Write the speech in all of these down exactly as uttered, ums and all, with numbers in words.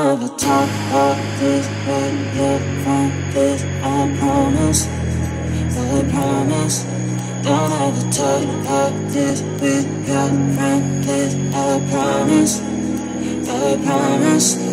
ever talk about this with your friend, this I promise, I promise. Don't ever talk about this with your friend, this I promise, I promise.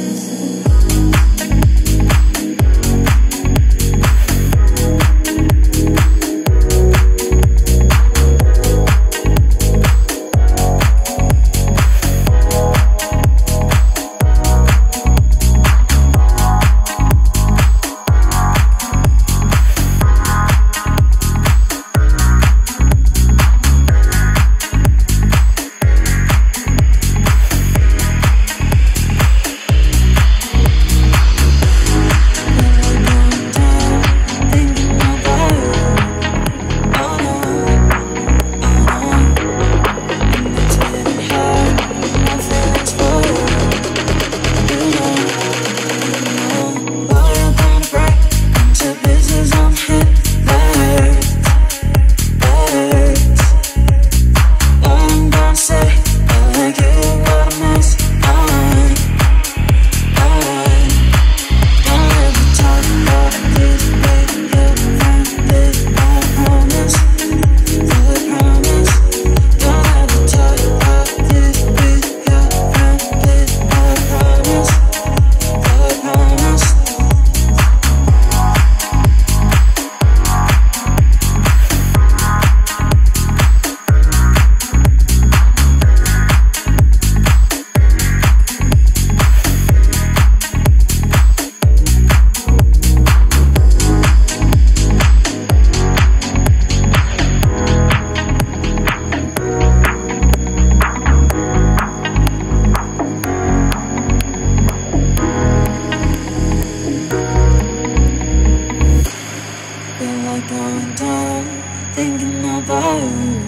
Going down, thinking about you.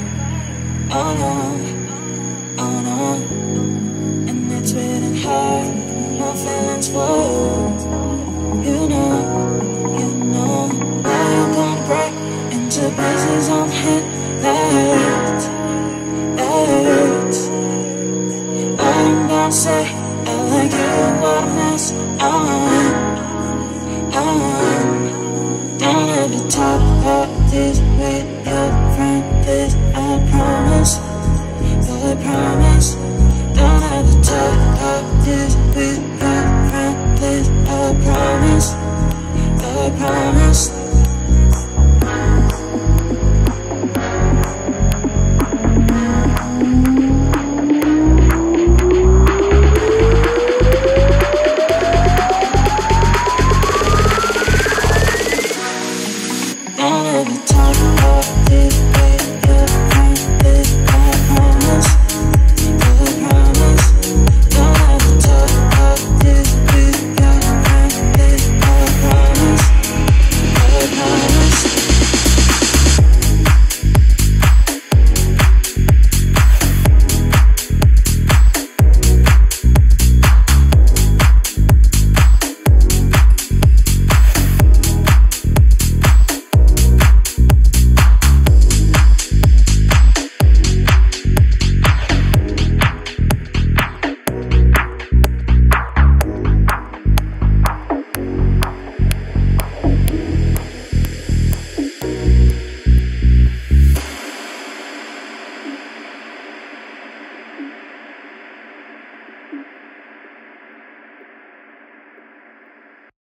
Oh no, oh no. And it's getting hard, my feelings for you. You know, you know. Now you're gonna break into pieces on hit that hurts, that hurts. I'm gonna say I like you, what a mess I'm, I'm. Don't ever talk about this with your friend, this I promise, I promise. Don't ever talk about